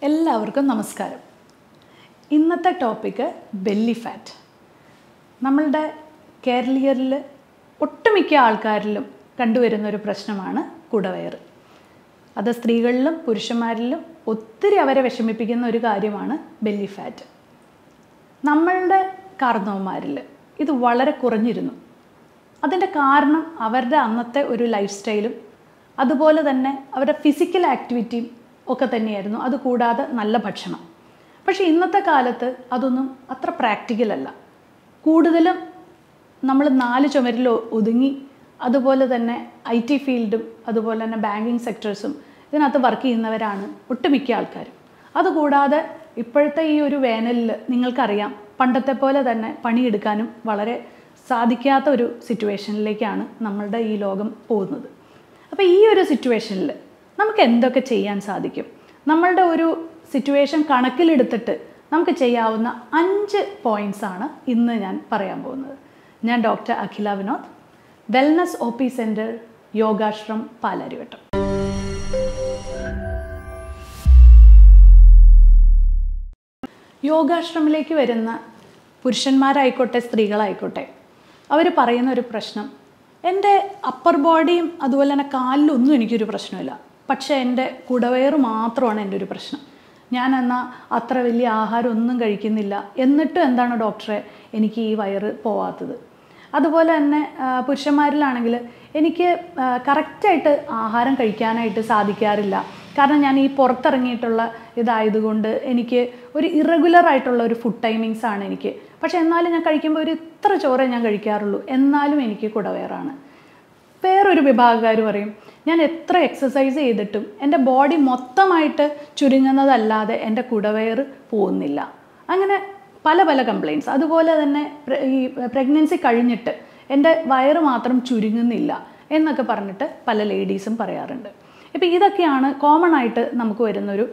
എല്ലാവർക്കും നമസ്കാരം. ഇന്നത്തെ ടോപ്പിക്ക് ബെല്ലി ഫാറ്റ്. നമ്മളുടെ കേരളീയരിൽ ഒട്ടുമിക്ക ആൾക്കാരിലും കണ്ടുവരുന്ന ഒരു പ്രശ്നമാണ് കുടവയറ്. അത് സ്ത്രീകളിലും പുരുഷന്മാരിലും ഒത്തിരി അവരെ വിഷമിപ്പിക്കുന്ന ഒരു കാര്യമാണ് ബെല്ലി ഫാറ്റ്. നമ്മളുടെ കാരണവന്മാരിൽ ഇത് വളരെ കുറഞ്ഞിരുന്നു. അതിൻ്റെ കാരണം അവരുടെ അന്നത്തെ ഒരു ലൈഫ് സ്റ്റൈലും അതുപോലെ തന്നെ അവരുടെ ഫിസിക്കൽ ആക്ടിവിറ്റിയും ഒക്കെ തന്നെയായിരുന്നു. അതുകൂടാതെ നല്ല ഭക്ഷണം. പക്ഷേ ഇന്നത്തെ കാലത്ത് അതൊന്നും അത്ര പ്രാക്ടിക്കലല്ല. കൂടുതലും നമ്മൾ 4 ചുമരിൽ ഒതുങ്ങി അതുപോലെ തന്നെ IT ഫീൽഡും അതുപോലെ തന്നെ ബാങ്കിങ് സെക്ടേഴ്സും ഇതിനകത്ത് വർക്ക് ചെയ്യുന്നവരാണ് ഒട്ടുമിക്ക ആൾക്കാരും. അതുകൂടാതെ ഇപ്പോഴത്തെ ഈ ഒരു വേനലിൽ നിങ്ങൾക്കറിയാം, പണ്ടത്തെ പോലെ തന്നെ പണിയെടുക്കാനും വളരെ സാധിക്കാത്ത ഒരു സിറ്റുവേഷനിലേക്കാണ് നമ്മളുടെ ഈ ലോകം പോകുന്നത്. അപ്പോൾ ഈ ഒരു സിറ്റുവേഷനിൽ നമുക്ക് എന്തൊക്കെ ചെയ്യാൻ സാധിക്കും? നമ്മളുടെ ഒരു സിറ്റുവേഷൻ കണക്കിലെടുത്തിട്ട് നമുക്ക് ചെയ്യാവുന്ന 5 പോയിൻറ്റ്സാണ് ഇന്ന് ഞാൻ പറയാൻ പോകുന്നത്. ഞാൻ doctor Akhila Vinod, wellness OP centre, Yogashram, Palarivattom. യോഗാശ്രമിലേക്ക് വരുന്ന പുരുഷന്മാരായിക്കോട്ടെ സ്ത്രീകളായിക്കോട്ടെ, അവർ പറയുന്ന ഒരു പ്രശ്നം, എൻ്റെ അപ്പർ ബോഡിയും അതുപോലെ തന്നെ കാലിലൊന്നും എനിക്കൊരു പ്രശ്നമില്ല, പക്ഷേ എൻ്റെ കുടവയറ് മാത്രമാണ് എൻ്റെ ഒരു പ്രശ്നം. ഞാൻ എന്നാൽ അത്ര വലിയ ആഹാരം ഒന്നും കഴിക്കുന്നില്ല, എന്നിട്ടും എന്താണ് ഡോക്ടറെ എനിക്ക് ഈ വയറ് പോവാത്തത്? അതുപോലെ തന്നെ പുരുഷന്മാരിലാണെങ്കിൽ എനിക്ക് കറക്റ്റായിട്ട് ആഹാരം കഴിക്കാനായിട്ട് സാധിക്കാറില്ല. കാരണം ഞാൻ ഈ പുറത്തിറങ്ങിയിട്ടുള്ള ഇതായതുകൊണ്ട് എനിക്ക് ഒരു ഇറഗുലറായിട്ടുള്ള ഒരു ഫുഡ് ടൈമിങ്സ് ആണ് എനിക്ക്. പക്ഷേ എന്നാലും ഞാൻ കഴിക്കുമ്പോൾ ഒരു ഇത്ര ചോറേ ഞാൻ കഴിക്കാറുള്ളൂ, എന്നാലും എനിക്ക് കുടവയറാണ്. വേറൊരു വിഭാഗക്കാർ പറയും, ഞാൻ എത്ര എക്സസൈസ് ചെയ്തിട്ടും എൻ്റെ ബോഡി മൊത്തമായിട്ട് ചുരുങ്ങുന്നതല്ലാതെ എൻ്റെ കുടവയറ് പോകുന്നില്ല. അങ്ങനെ പല പല കംപ്ലയിൻറ്റ്സ്. അതുപോലെ തന്നെ ഈ പ്രഗ്നൻസി കഴിഞ്ഞിട്ട് എൻ്റെ വയറ് മാത്രം ചുരുങ്ങുന്നില്ല എന്നൊക്കെ പറഞ്ഞിട്ട് പല ലേഡീസും പറയാറുണ്ട്. ഇപ്പോൾ ഇതൊക്കെയാണ് കോമൺ ആയിട്ട് നമുക്ക് വരുന്നൊരു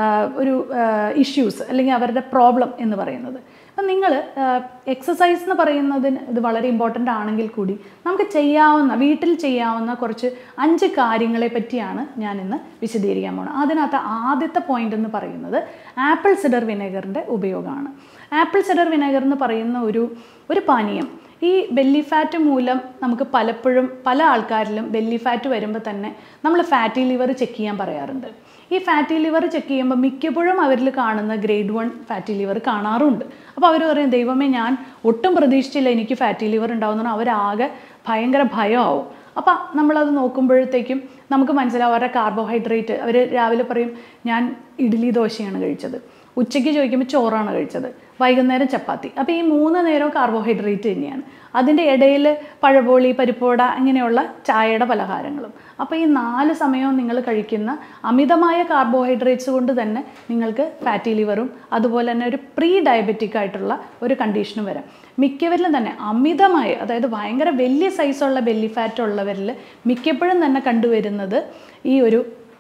ഇഷ്യൂസ് അല്ലെങ്കിൽ അവരുടെ പ്രോബ്ലം എന്ന് പറയുന്നത്. അപ്പം നിങ്ങൾ എക്സസൈസ് എന്ന് പറയുന്നതിന് ഇത് വളരെ ഇമ്പോർട്ടൻ്റ് ആണെങ്കിൽ കൂടി നമുക്ക് വീട്ടിൽ ചെയ്യാവുന്ന കുറച്ച് 5 കാര്യങ്ങളെ പറ്റിയാണ് ഞാൻ ഇന്ന് വിശദീകരിക്കാൻ പോകുന്നത്. അതിനകത്ത് ആദ്യത്തെ പോയിന്റ് എന്ന് പറയുന്നത് ആപ്പിൾ സിഡർ വിനെഗറിൻ്റെ ഉപയോഗമാണ്. ആപ്പിൾ സിഡർ വിനെഗർ എന്ന് പറയുന്ന ഒരു പാനീയം ഈ ബെല്ലി ഫാറ്റ് മൂലം നമുക്ക് പലപ്പോഴും പല ആൾക്കാരിലും ബെല്ലി ഫാറ്റ് വരുമ്പോൾ തന്നെ നമ്മൾ ഫാറ്റി ലിവർ ചെക്ക് ചെയ്യാൻ പറയാറുണ്ട്. ഈ ഫാറ്റി ലിവർ ചെക്ക് ചെയ്യുമ്പോൾ മിക്കപ്പോഴും അവരിൽ കാണുന്ന ഗ്രേഡ് 1 ഫാറ്റി ലിവർ കാണാറുണ്ട്. അപ്പോൾ അവർ പറയും, ദൈവമേ ഞാൻ ഒട്ടും പ്രതീക്ഷിച്ചില്ല എനിക്ക് ഫാറ്റി ലിവർ ഉണ്ടാവുന്ന, അവരാകെ ഭയങ്കര ഭയമാവും. അപ്പോൾ നമ്മളത് നോക്കുമ്പോഴത്തേക്കും നമുക്ക് മനസ്സിലാവും അവരുടെ കാർബോഹൈഡ്രേറ്റ്. അവർ രാവിലെ പറയും ഞാൻ ഇഡ്ഡലി ദോശയാണ് കഴിച്ചത്, ഉച്ചയ്ക്ക് ചോദിക്കുമ്പോൾ ചോറാണ് കഴിച്ചത്, വൈകുന്നേരം ചപ്പാത്തി. അപ്പോൾ ഈ 3 നേരവും കാർബോഹൈഡ്രേറ്റ് തന്നെയാണ്. അതിൻ്റെ ഇടയിൽ പഴപോളി, പരിപ്പോട, ഇങ്ങനെയുള്ള ചായയുടെ പലഹാരങ്ങളും. അപ്പോൾ ഈ 4 സമയവും നിങ്ങൾ കഴിക്കുന്ന അമിതമായ കാർബോഹൈഡ്രേറ്റ്സ് കൊണ്ട് തന്നെ നിങ്ങൾക്ക് ഫാറ്റി ലിവറും അതുപോലെ തന്നെ ഒരു പ്രീ ഡയബറ്റിക് ആയിട്ടുള്ള ഒരു കണ്ടീഷനും വരാം. മിക്കവരിലും തന്നെ അമിതമായ, അതായത് ഭയങ്കര വലിയ സൈസുള്ള ബെല്ലി ഫാറ്റ് ഉള്ളവരിൽ മിക്കപ്പോഴും തന്നെ കണ്ടുവരുന്നത് ഈ ഒരു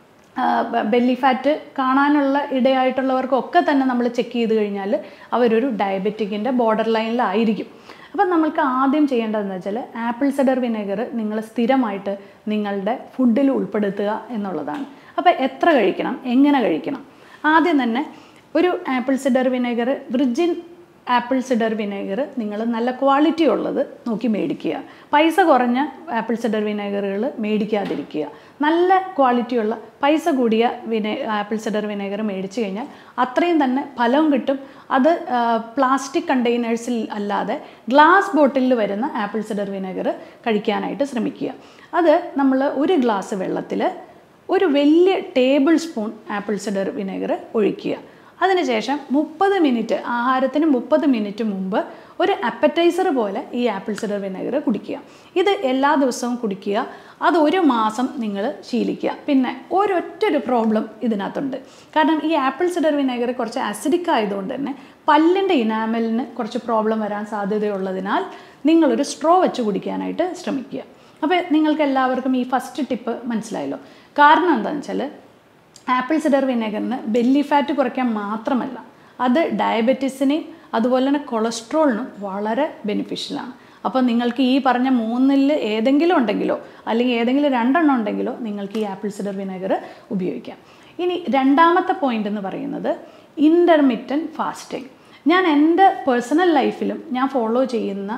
ബെല്ലി ഫാറ്റ് കാണാനുള്ള ഇടയായിട്ടുള്ളവർക്കൊക്കെ തന്നെ നമ്മൾ ചെക്ക് ചെയ്ത് കഴിഞ്ഞാൽ അവരൊരു ഡയബറ്റിക്കിൻ്റെ ബോർഡർ ലൈനിലായിരിക്കും. അപ്പം നമ്മൾക്ക് ആദ്യം ചെയ്യേണ്ടതെന്ന് വെച്ചാൽ ആപ്പിൾ സിഡർ വിനെഗർ നിങ്ങൾ സ്ഥിരമായിട്ട് നിങ്ങളുടെ ഫുഡിൽ ഉൾപ്പെടുത്തുക എന്നുള്ളതാണ്. അപ്പോൾ എത്ര കഴിക്കണം, എങ്ങനെ കഴിക്കണം? ആദ്യം തന്നെ ഒരു apple cider vinegar, virgin apple cider vinegar നിങ്ങൾ നല്ല ക്വാളിറ്റി ഉള്ളത് നോക്കി മേടിക്കുക. പൈസ കുറഞ്ഞ ആപ്പിൾ സിഡർ വിനെഗറുകൾ മേടിക്കാതിരിക്കുക. നല്ല ക്വാളിറ്റിയുള്ള പൈസ കൂടിയ ആപ്പിൾ സിഡർ വിനെഗർ മേടിച്ചു കഴിഞ്ഞാൽ അത്രയും തന്നെ ഫലവും കിട്ടും. അത് പ്ലാസ്റ്റിക് കണ്ടെയ്നേഴ്സിൽ അല്ലാതെ ഗ്ലാസ് ബോട്ടിലിൽ വരുന്ന ആപ്പിൾ സിഡർ വിനെഗർ കഴിക്കാനായിട്ട് ശ്രമിക്കുക. അത് നമ്മൾ ഒരു ഗ്ലാസ് വെള്ളത്തിൽ ഒരു വലിയ tablespoon apple cider vinegar ഒഴിക്കുക. അതിനുശേഷം 30 മിനിറ്റ്, ആഹാരത്തിന് 30 മിനിറ്റ് മുമ്പ് ഒരു അപ്പറ്റൈസർ പോലെ ഈ ആപ്പിൾ സിഡർ വിനെഗർ കുടിക്കുക. ഇത് എല്ലാ ദിവസവും കുടിക്കുക. അത് 1 മാസം നിങ്ങൾ ശീലിക്കുക. പിന്നെ ഒരൊറ്റൊരു പ്രോബ്ലം ഇതിനകത്തുണ്ട്. കാരണം ഈ ആപ്പിൾ സിഡർ വിനെഗർ കുറച്ച് അസിഡിക് ആയതുകൊണ്ട് തന്നെ പല്ലിൻ്റെ ഇനാമലിന് കുറച്ച് പ്രോബ്ലം വരാൻ സാധ്യതയുള്ളതിനാൽ നിങ്ങളൊരു സ്ട്രോ വെച്ച് കുടിക്കാനായിട്ട് ശ്രമിക്കുക. അപ്പോൾ നിങ്ങൾക്ക് എല്ലാവർക്കും ഈ ഫസ്റ്റ് ടിപ്പ് മനസ്സിലായല്ലോ. കാരണം എന്താണെന്ന് വെച്ചാൽ ആപ്പിൾ സിഡർ വിനെഗറിന് ബെല്ലി ഫാറ്റ് കുറയ്ക്കാൻ മാത്രമല്ല, അത് ഡയബറ്റീസിനെയും അതുപോലെ തന്നെ കൊളസ്ട്രോളിനും വളരെ ബെനിഫിഷ്യലാണ്. അപ്പോൾ നിങ്ങൾക്ക് ഈ പറഞ്ഞ 3-ൽ ഏതെങ്കിലും ഉണ്ടെങ്കിലോ അല്ലെങ്കിൽ ഏതെങ്കിലും 2 ഉണ്ടെങ്കിലോ നിങ്ങൾക്ക് ഈ ആപ്പിൾ സിഡർ വിനെഗർ ഉപയോഗിക്കാം. ഇനി രണ്ടാമത്തെ പോയിന്റ് എന്ന് പറയുന്നത് ഇൻ്റർമിറ്റൻറ്റ് ഫാസ്റ്റിംഗ്. ഞാൻ എൻ്റെ പേഴ്സണൽ ലൈഫിലും ഞാൻ ഫോളോ ചെയ്യുന്ന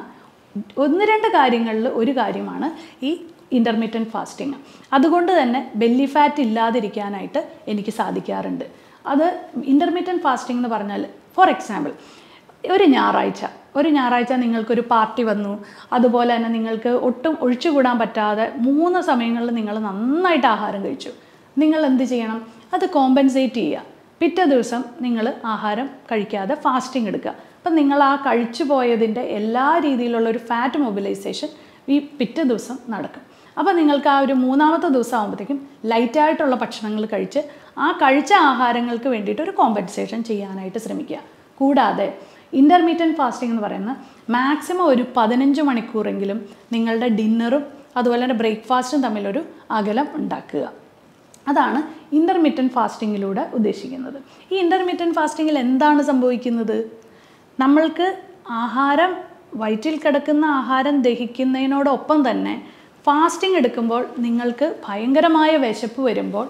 1-2 കാര്യങ്ങളിൽ ഒരു കാര്യമാണ് ഈ ഇൻ്റർമിറ്റൻറ്റ് ഫാസ്റ്റിംഗ്. അതുകൊണ്ട് തന്നെ ബെല്ലി ഫാറ്റ് ഇല്ലാതിരിക്കാനായിട്ട് എനിക്ക് സാധിക്കാറുണ്ട്. അത് ഇൻ്റർമിറ്റൻറ്റ് ഫാസ്റ്റിംഗ് എന്ന് പറഞ്ഞാൽ, ഫോർ എക്സാമ്പിൾ, ഒരു ഞായറാഴ്ച നിങ്ങൾക്കൊരു പാർട്ടി വന്നു, അതുപോലെ തന്നെ നിങ്ങൾക്ക് ഒട്ടും ഒഴിച്ചുകൂടാൻ പറ്റാതെ 3 സമയങ്ങളിൽ നിങ്ങൾ നന്നായിട്ട് ആഹാരം കഴിച്ചു. നിങ്ങൾ എന്ത് ചെയ്യണം? അത് കോമ്പൻസേറ്റ് ചെയ്യുക. പിറ്റേ ദിവസം നിങ്ങൾ ആഹാരം കഴിക്കാതെ ഫാസ്റ്റിംഗ് എടുക്കുക. അപ്പം നിങ്ങൾ ആ കഴിച്ചു പോയതിൻ്റെ എല്ലാ രീതിയിലുള്ള ഒരു ഫാറ്റ് മൊബിലൈസേഷൻ ഈ പിറ്റേ ദിവസം നടക്കും. അപ്പോൾ നിങ്ങൾക്ക് ആ ഒരു 3-ാമത്തെ ദിവസം ആകുമ്പോഴത്തേക്കും ലൈറ്റായിട്ടുള്ള ഭക്ഷണങ്ങൾ കഴിച്ച് ആ കഴിച്ച ആഹാരങ്ങൾക്ക് വേണ്ടിയിട്ട് ഒരു കോമ്പൻസേഷൻ ചെയ്യാനായിട്ട് ശ്രമിക്കുക. കൂടാതെ ഇൻ്റർമീഡിയറ്റ് ഫാസ്റ്റിംഗ് എന്ന് പറയുന്ന മാക്സിമം ഒരു 15 മണിക്കൂറെങ്കിലും നിങ്ങളുടെ ഡിന്നറും അതുപോലെ തന്നെ ബ്രേക്ക്ഫാസ്റ്റും തമ്മിലൊരു അകലം ഉണ്ടാക്കുക. അതാണ് ഇൻ്റർമീഡിയറ്റ് ഫാസ്റ്റിങ്ങിലൂടെ ഉദ്ദേശിക്കുന്നത്. ഈ ഇൻ്റർമീഡിയറ്റ് ഫാസ്റ്റിങ്ങിൽ എന്താണ് സംഭവിക്കുന്നത്? നമ്മൾക്ക് ആഹാരം, വയറ്റിൽ കിടക്കുന്ന ആഹാരം ദഹിക്കുന്നതിനോടൊപ്പം തന്നെ ഫാസ്റ്റിംഗ് എടുക്കുമ്പോൾ നിങ്ങൾക്ക് ഭയങ്കരമായ വിശപ്പ് വരുമ്പോൾ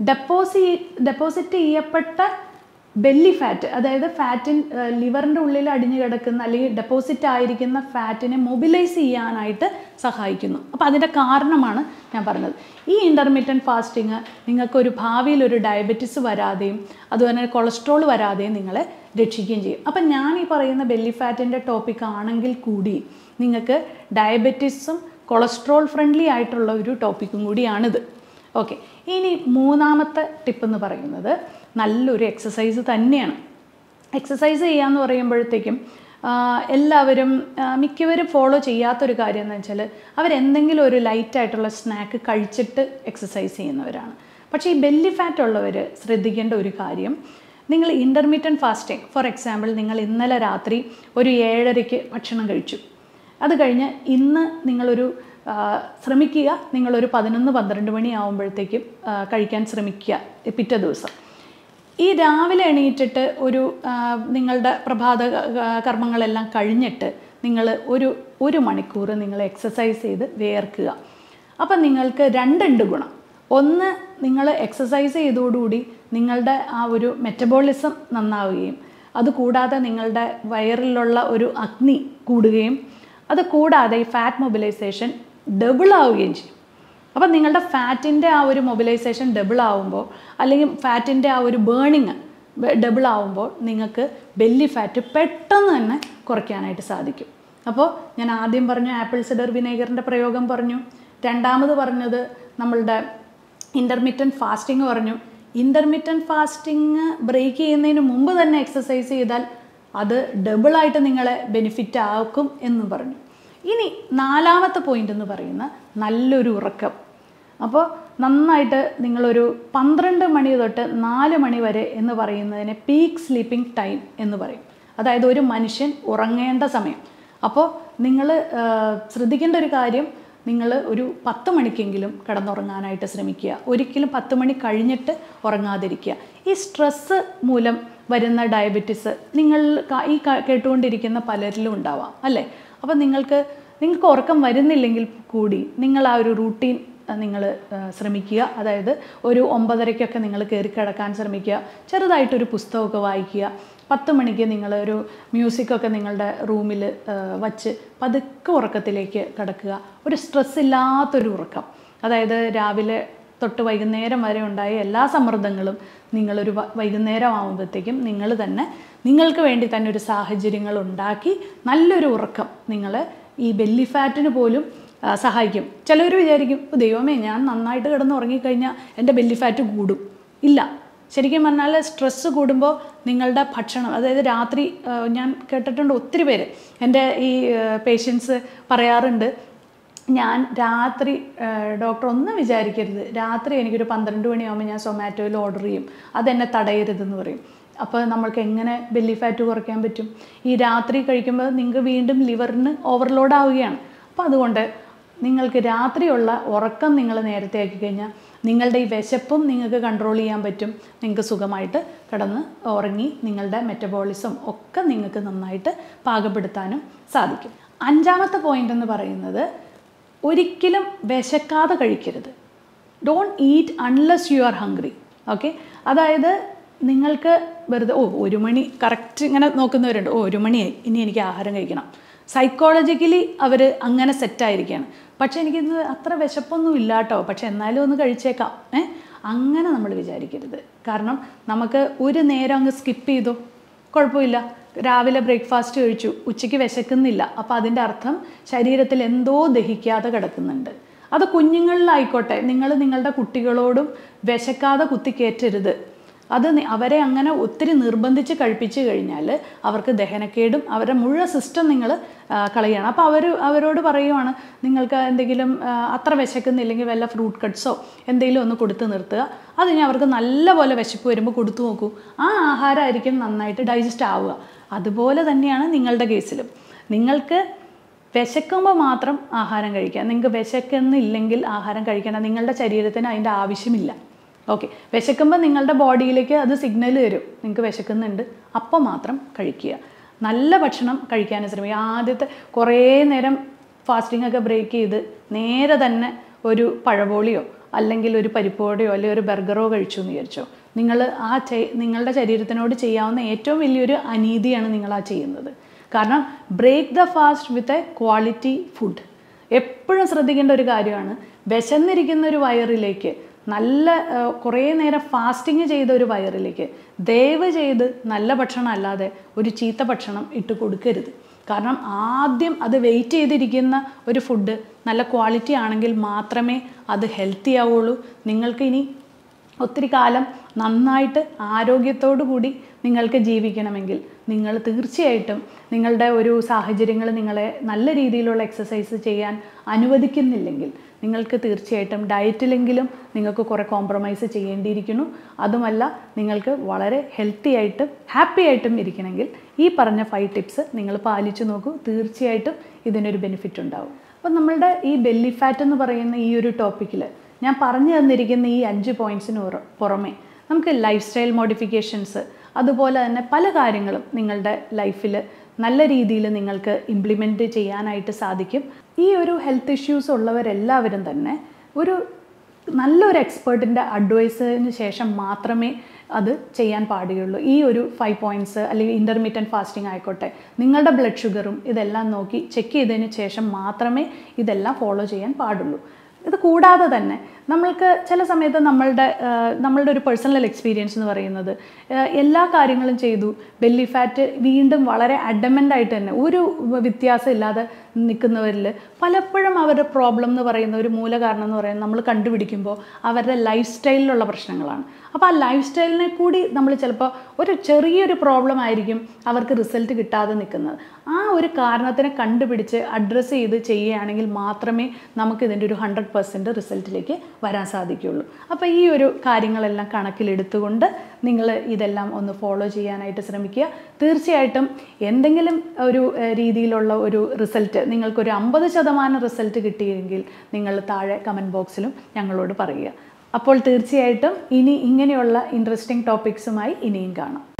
ഡെപ്പോസിറ്റ് ചെയ്യപ്പെട്ട ബെല്ലി ഫാറ്റ്, അതായത് ലിവറിൻ്റെ ഉള്ളിൽ അടിഞ്ഞു കിടക്കുന്ന അല്ലെങ്കിൽ ഡെപ്പോസിറ്റ് ആയിരിക്കുന്ന ഫാറ്റിനെ മൊബിലൈസ് ചെയ്യാനായിട്ട് സഹായിക്കുന്നു. അപ്പോൾ അതിൻ്റെ കാരണമാണ് ഞാൻ പറഞ്ഞത്. ഈ ഇൻ്റർമീഡിയറ്റ് ഫാസ്റ്റിംഗ് നിങ്ങൾക്കൊരു ഭാവിയിൽ ഒരു ഡയബറ്റിസ് വരാതെയും അതുപോലെ കൊളസ്ട്രോൾ വരാതെയും നിങ്ങളെ രക്ഷിക്കുകയും ചെയ്യും. അപ്പം ഞാൻ ഈ പറയുന്ന ബെല്ലി ഫാറ്റിൻ്റെ ടോപ്പിക് ആണെങ്കിൽ കൂടി നിങ്ങൾക്ക് ഡയബറ്റിസും കൊളസ്ട്രോൾ ഫ്രണ്ട്ലി ആയിട്ടുള്ള ഒരു ടോപ്പിക്കും കൂടിയാണിത്. ഓക്കെ, ഇനി 3-ാമത്തെ ടിപ്പ് എന്ന് പറയുന്നത് നല്ലൊരു എക്സസൈസ് തന്നെയാണ്. എക്സസൈസ് ചെയ്യാന്ന് പറയുമ്പോഴത്തേക്കും എല്ലാവരും മിക്കവരും ഫോളോ ചെയ്യാത്തൊരു കാര്യം എന്ന് വെച്ചാൽ അവരെന്തെങ്കിലും ഒരു ലൈറ്റായിട്ടുള്ള സ്നാക്ക് കഴിച്ചിട്ട് എക്സസൈസ് ചെയ്യുന്നവരാണ്. പക്ഷേ ഈ ബെല്ലി ഫാറ്റ് ഉള്ളവർ ശ്രദ്ധിക്കേണ്ട ഒരു കാര്യം, നിങ്ങൾ ഇൻ്റർമീഡിയറ്റ് ഫാസ്റ്റിംഗ്, ഫോർ എക്സാമ്പിൾ, നിങ്ങൾ ഇന്നലെ രാത്രി ഒരു 7:30 ഭക്ഷണം കഴിച്ചു. അത് കഴിഞ്ഞ് ഇന്ന് നിങ്ങളൊരു ശ്രമിക്കുക, നിങ്ങളൊരു 11-12 മണി ആകുമ്പോഴത്തേക്കും കഴിക്കാൻ ശ്രമിക്കുക പിറ്റേ ദിവസം. ഈ രാവിലെ എണീറ്റിട്ട് നിങ്ങളുടെ പ്രഭാത കർമ്മങ്ങളെല്ലാം കഴിഞ്ഞിട്ട് നിങ്ങൾ ഒരു മണിക്കൂർ നിങ്ങൾ എക്സസൈസ് ചെയ്ത് വിയർക്കുക. അപ്പം നിങ്ങൾക്ക് 2 ഗുണം. ഒന്ന്, നിങ്ങൾ എക്സസൈസ് ചെയ്തതോടുകൂടി നിങ്ങളുടെ ആ ഒരു മെറ്റബോളിസം നന്നാവുകയും അതുകൂടാതെ നിങ്ങളുടെ വയറിലുള്ള ഒരു അഗ്നി കൂടുകയും അത് കൂടാതെ ഈ ഫാറ്റ് മൊബിലൈസേഷൻ ഡബിൾ ആവുകയും ചെയ്യും. അപ്പം നിങ്ങളുടെ ഫാറ്റിൻ്റെ ആ ഒരു മൊബിലൈസേഷൻ ഡബിൾ ആവുമ്പോൾ അല്ലെങ്കിൽ ഫാറ്റിൻ്റെ ആ ഒരു ബേണിങ് ഡബിൾ ആവുമ്പോൾ നിങ്ങൾക്ക് ബെല്ലി ഫാറ്റ് പെട്ടെന്ന് തന്നെ കുറയ്ക്കാനായിട്ട് സാധിക്കും. അപ്പോൾ ഞാൻ ആദ്യം പറഞ്ഞു ആപ്പിൾ സിഡർ വിനേഗറിൻ്റെ പ്രയോഗം പറഞ്ഞു, രണ്ടാമത് പറഞ്ഞത് നമ്മളുടെ ഇൻ്റർമീഡിയറ്റ് ഫാസ്റ്റിംഗ് പറഞ്ഞു. ഇൻ്റർമീഡിയറ്റ് ഫാസ്റ്റിംഗ് ബ്രേക്ക് ചെയ്യുന്നതിന് മുമ്പ് തന്നെ എക്സസൈസ് ചെയ്താൽ അത് ഡബിളായിട്ട് നിങ്ങളെ ബെനിഫിറ്റ് ആക്കും എന്ന് പറഞ്ഞു. ഇനി 4-ാമത്തെ പോയിന്റ് എന്ന് പറയുന്ന നല്ലൊരു ഉറക്കം. അപ്പോൾ നന്നായിട്ട് നിങ്ങളൊരു 12 മണി തൊട്ട് 4 മണി വരെ എന്ന് പറയുന്നതിനെ പീക്ക് സ്ലീപ്പിംഗ് ടൈം എന്ന് പറയും. അതായത് ഒരു മനുഷ്യൻ ഉറങ്ങേണ്ട സമയം. അപ്പോൾ നിങ്ങൾ ശ്രദ്ധിക്കേണ്ട ഒരു കാര്യം, നിങ്ങൾ ഒരു 10 മണിക്കെങ്കിലും കിടന്നുറങ്ങാനായിട്ട് ശ്രമിക്കുക. ഒരിക്കലും 10 മണി കഴിഞ്ഞിട്ട് ഉറങ്ങാതിരിക്കുക. ഈ സ്ട്രെസ്സ് മൂലം വരുന്ന ഡയബറ്റിസ് നിങ്ങൾ ഈ കേട്ടുകൊണ്ടിരിക്കുന്ന പലരിലും ഉണ്ടാവാം അല്ലേ? അപ്പം നിങ്ങൾക്ക് ഉറക്കം വരുന്നില്ലെങ്കിൽ കൂടി നിങ്ങൾ ആ ഒരു റൂട്ടീൻ നിങ്ങൾ ശ്രമിക്കുക. അതായത് ഒരു 9:30 നിങ്ങൾ കയറി കിടക്കാൻ ശ്രമിക്കുക. ചെറുതായിട്ടൊരു പുസ്തകമൊക്കെ വായിക്കുക. 10 മണിക്ക് നിങ്ങളൊരു മ്യൂസിക്കൊക്കെ നിങ്ങളുടെ റൂമിൽ വച്ച് പതുക്കെ ഉറക്കത്തിലേക്ക് കിടക്കുക. ഒരു സ്ട്രെസ് ഇല്ലാത്തൊരു ഉറക്കം. അതായത് രാവിലെ തൊട്ട് വൈകുന്നേരം വരെ ഉണ്ടായ എല്ലാ സമ്മർദ്ദങ്ങളും നിങ്ങളൊരു വൈകുന്നേരം ആകുമ്പോഴത്തേക്കും നിങ്ങൾക്ക് വേണ്ടി തന്നെ ഒരു സാഹചര്യങ്ങൾ ഉണ്ടാക്കി നല്ലൊരു ഉറക്കം നിങ്ങൾ ഈ ബെല്ലി ഫാറ്റിന് പോലും സഹായിക്കും. ചിലർ വിചാരിക്കും, ദൈവമേ, ഞാൻ നന്നായിട്ട് കിടന്ന് ഉറങ്ങിക്കഴിഞ്ഞാൽ എൻ്റെ ബെല്ലി ഫാറ്റ് കൂടും. ഇല്ല, ശരിക്കും പറഞ്ഞാൽ സ്ട്രെസ്സ് കൂടുമ്പോൾ നിങ്ങളുടെ ഭക്ഷണം, അതായത് രാത്രി, ഞാൻ കേട്ടിട്ടുണ്ട് ഒത്തിരി പേര്, എൻ്റെ ഈ പേഷ്യൻസ് പറയാറുണ്ട്, ഞാൻ രാത്രി, ഡോക്ടർ ഒന്നും വിചാരിക്കരുത്, രാത്രി എനിക്കൊരു 12 മണിയാകുമ്പോൾ ഞാൻ സൊമാറ്റോയിൽ ഓർഡർ ചെയ്യും, അതെന്നെ തടയരുതെന്ന് പറയും. അപ്പോൾ നമ്മൾക്ക് എങ്ങനെ ബെല്ലി ഫാറ്റ് കുറയ്ക്കാൻ പറ്റും? ഈ രാത്രി കഴിക്കുമ്പോൾ നിങ്ങൾക്ക് വീണ്ടും ലിവറിന് ഓവർലോഡ് ആവുകയാണ്. അപ്പോൾ അതുകൊണ്ട് നിങ്ങൾക്ക് രാത്രിയുള്ള ഉറക്കം നിങ്ങൾ നേരത്തെ ആക്കി കഴിഞ്ഞാൽ നിങ്ങളുടെ ഈ വിശപ്പും നിങ്ങൾക്ക് കൺട്രോൾ ചെയ്യാൻ പറ്റും. നിങ്ങൾക്ക് സുഖമായിട്ട് കിടന്ന് ഉറങ്ങി നിങ്ങളുടെ മെറ്റബോളിസം ഒക്കെ നിങ്ങൾക്ക് നന്നായിട്ട് പാകപ്പെടുത്താനും സാധിക്കും. 5-ാമത്തെ പോയിന്റ് എന്ന് പറയുന്നത്, ഒരിക്കലും വിശക്കാതെ കഴിക്കരുത്. Don't eat unless you are hungry. Okay, അതായത് നിങ്ങൾക്ക് വെറുതെ 1 മണി കറക്റ്റ് ഇങ്ങനെ നോക്കുന്നവരുണ്ട്, 1 മണിയായി ഇനി എനിക്ക് ആഹാരം കഴിക്കണം. സൈക്കോളജിക്കലി അവർ അങ്ങനെ സെറ്റായിരിക്കുകയാണ്. പക്ഷേ എനിക്കിന്ന് അത്ര വിശപ്പൊന്നും ഇല്ല കേട്ടോ, പക്ഷെ എന്നാലും ഒന്ന് കഴിച്ചേക്കാം. അങ്ങനെ നമ്മൾ വിചാരിക്കരുത്. കാരണം നമുക്ക് ഒരു നേരം അങ്ങ് സ്കിപ്പ് ചെയ്തു, കുഴപ്പമില്ല. രാവിലെ ബ്രേക്ക്ഫാസ്റ്റ് കഴിച്ചു, ഉച്ചയ്ക്ക് വിശക്കുന്നില്ല, അപ്പോൾ അതിൻ്റെ അർത്ഥം ശരീരത്തിൽ എന്തോ ദഹിക്കാതെ കിടക്കുന്നുണ്ട്. അത് കുഞ്ഞുങ്ങളിലായിക്കോട്ടെ, നിങ്ങൾ നിങ്ങളുടെ കുട്ടികളോടും വിശക്കാതെ കുത്തിക്കയറ്റരുത്. അത് അവരെ അങ്ങനെ ഒത്തിരി നിർബന്ധിച്ച് കഴിപ്പിച്ച് കഴിഞ്ഞാൽ അവർക്ക് ദഹനക്കേടും അവരുടെ മുഴുവൻ സിസ്റ്റം നിങ്ങൾ കളയുകയാണ്. അപ്പോൾ അവരോട് പറയുവാണ്, നിങ്ങൾക്ക് എന്തെങ്കിലും അത്ര വിശക്കുന്നില്ലെങ്കിൽ വല്ല ഫ്രൂട്ട് കട്ട്സോ എന്തെങ്കിലും ഒന്ന് കൊടുത്ത് നിർത്തുക. അത് ഞാൻ അവർക്ക് നല്ലപോലെ വിശപ്പ് വരുമ്പോൾ കൊടുത്തു നോക്കൂ, ആ ആഹാരമായിരിക്കും നന്നായിട്ട് ഡൈജസ്റ്റ് ആവുക. അതുപോലെ തന്നെയാണ് നിങ്ങളുടെ കേസിലും. നിങ്ങൾക്ക് വിശക്കുമ്പോൾ മാത്രം ആഹാരം കഴിക്കുക, നിങ്ങൾക്ക് വിശക്കുന്നില്ലെങ്കിൽ ആഹാരം കഴിക്കേണ്ട. നിങ്ങളുടെ ശരീരത്തിന് അതിൻ്റെ ആവശ്യമില്ല. ഓക്കെ, വിശക്കുമ്പോൾ നിങ്ങളുടെ ബോഡിയിലേക്ക് അത് സിഗ്നൽ തരും, നിങ്ങൾക്ക് വിശക്കുന്നുണ്ട്, അപ്പോൾ മാത്രം കഴിക്കുക. നല്ല ഭക്ഷണം കഴിക്കാൻ ശ്രമിക്കുക. ആദ്യത്തെ കുറേ നേരം ഫാസ്റ്റിംഗ് ഒക്കെ ബ്രേക്ക് ചെയ്ത് നേരെ തന്നെ ഒരു പഴബോളിയോ അല്ലെങ്കിൽ ഒരു പരിപ്പോടെയോ അല്ലെങ്കിൽ ഒരു ബർഗറോ കഴിച്ചു എന്ന് വിചാരിച്ചോ, നിങ്ങൾ നിങ്ങളുടെ ശരീരത്തിനോട് ചെയ്യാവുന്ന ഏറ്റവും വലിയൊരു അനീതിയാണ് നിങ്ങൾ ആ ചെയ്യുന്നത്. കാരണം break the fast with a quality food. എപ്പോഴും ശ്രദ്ധിക്കേണ്ട ഒരു കാര്യമാണ്, വിശന്നിരിക്കുന്ന ഒരു വയറിലേക്ക്, നല്ല കുറേ നേരം ഫാസ്റ്റിങ് ചെയ്ത ഒരു വയറിലേക്ക് ദയവ് ചെയ്ത് നല്ല ഭക്ഷണം അല്ലാതെ ഒരു ചീത്ത ഭക്ഷണം ഇട്ട് കൊടുക്കരുത്. കാരണം ആദ്യം അത് വെയിറ്റ് ചെയ്തിരിക്കുന്ന ഒരു ഫുഡ് നല്ല ക്വാളിറ്റി ആണെങ്കിൽ മാത്രമേ അത് ഹെൽത്തി ആവുള്ളൂ. നിങ്ങൾക്ക് ഇനി ഒത്തിരി കാലം നന്നായിട്ട് ആരോഗ്യത്തോടു കൂടി നിങ്ങൾക്ക് ജീവിക്കണമെങ്കിൽ നിങ്ങൾ തീർച്ചയായിട്ടും നിങ്ങളുടെ ഒരു സാഹചര്യങ്ങൾ നിങ്ങളെ നല്ല രീതിയിലുള്ള എക്സസൈസ് ചെയ്യാൻ അനുവദിക്കുന്നില്ലെങ്കിൽ നിങ്ങൾക്ക് തീർച്ചയായിട്ടും ഡയറ്റിലെങ്കിലും നിങ്ങൾക്ക് കുറേ കോംപ്രമൈസ് ചെയ്യേണ്ടിയിരിക്കുന്നു. അതുമല്ല, നിങ്ങൾക്ക് വളരെ ഹെൽത്തി ആയിട്ടും ഹാപ്പി ആയിട്ടും ഇരിക്കണമെങ്കിൽ ഈ പറഞ്ഞ 5 ടിപ്സ് നിങ്ങൾ പാലിച്ചു നോക്കൂ. തീർച്ചയായിട്ടും ഇതിനൊരു ബെനിഫിറ്റ് ഉണ്ടാവും. അപ്പോൾ നമ്മളുടെ ഈ ബെല്ലി ഫാറ്റ് എന്ന് പറയുന്ന ഈ ഒരു ടോപ്പിക്കിൽ ഞാൻ പറഞ്ഞു തന്നിരിക്കുന്ന ഈ 5 പോയിൻറ്റ്സിന് പുറമെ നമുക്ക് ലൈഫ് സ്റ്റൈൽ മോഡിഫിക്കേഷൻസ്, അതുപോലെ തന്നെ പല കാര്യങ്ങളും നിങ്ങളുടെ ലൈഫിൽ നല്ല രീതിയിൽ നിങ്ങൾക്ക് ഇംപ്ലിമെൻറ്റ് ചെയ്യാനായിട്ട് സാധിക്കും. ഈ ഒരു ഹെൽത്ത് ഇഷ്യൂസ് ഉള്ളവരെല്ലാവരും തന്നെ ഒരു നല്ലൊരു എക്സ്പേർട്ടിൻ്റെ അഡ്വൈസിന് ശേഷം മാത്രമേ അത് ചെയ്യാൻ പാടുകയുള്ളൂ. ഈ ഒരു 5 പോയിൻറ്റ്സ് അല്ലെങ്കിൽ ഇൻ്റർമീഡിയറ്റ് ഫാസ്റ്റിംഗ് ആയിക്കോട്ടെ, നിങ്ങളുടെ ബ്ലഡ് ഷുഗറും ഇതെല്ലാം നോക്കി ചെക്ക് ചെയ്തതിന് ശേഷം മാത്രമേ ഇതെല്ലാം ഫോളോ ചെയ്യാൻ പാടുള്ളൂ. ഇത് കൂടാതെ തന്നെ നമ്മൾക്ക് ചില സമയത്ത് നമ്മളുടെ ഒരു പേഴ്സണൽ എക്സ്പീരിയൻസ് എന്ന് പറയുന്നത്, എല്ലാ കാര്യങ്ങളും ചെയ്തു, ബെല്ലി ഫാറ്റ് വീണ്ടും വളരെ അഡമൻ്റായിട്ട് തന്നെ ഒരു വ്യത്യാസം ഇല്ലാതെ നിൽക്കുന്നവരിൽ പലപ്പോഴും അവരുടെ പ്രോബ്ലം എന്ന് പറയുന്ന ഒരു മൂല കാരണം എന്ന് പറയുന്നത് നമ്മൾ കണ്ടുപിടിക്കുമ്പോൾ അവരുടെ ലൈഫ് സ്റ്റൈലിലുള്ള പ്രശ്നങ്ങളാണ്. അപ്പോൾ ആ ലൈഫ് സ്റ്റൈലിനെ കൂടി നമ്മൾ ചിലപ്പോൾ ഒരു ചെറിയൊരു പ്രോബ്ലം ആയിരിക്കും അവർക്ക് റിസൾട്ട് കിട്ടാതെ നിൽക്കുന്നത്. ആ ഒരു കാരണത്തിനെ കണ്ടുപിടിച്ച് അഡ്രസ്സ് ചെയ്ത് ചെയ്യുകയാണെങ്കിൽ മാത്രമേ നമുക്ക് ഇതിൻ്റെ ഒരു 100% റിസൾട്ടിലേക്ക് വരാൻ സാധിക്കുകയുള്ളൂ. അപ്പോൾ ഈ ഒരു കാര്യങ്ങളെല്ലാം കണക്കിലെടുത്തുകൊണ്ട് നിങ്ങൾ ഇതെല്ലാം ഒന്ന് ഫോളോ ചെയ്യാനായിട്ട് ശ്രമിക്കുക. തീർച്ചയായിട്ടും എന്തെങ്കിലും ഒരു രീതിയിലുള്ള ഒരു റിസൾട്ട്, നിങ്ങൾക്കൊരു 50% റിസൾട്ട് കിട്ടിയെങ്കിൽ നിങ്ങൾ താഴെ കമൻറ്റ് ബോക്സിലും ഞങ്ങളോട് പറയുക. അപ്പോൾ തീർച്ചയായിട്ടും ഇനി ഇങ്ങനെയുള്ള ഇൻട്രസ്റ്റിംഗ് ടോപ്പിക്സുമായി ഇനിയും കാണാം.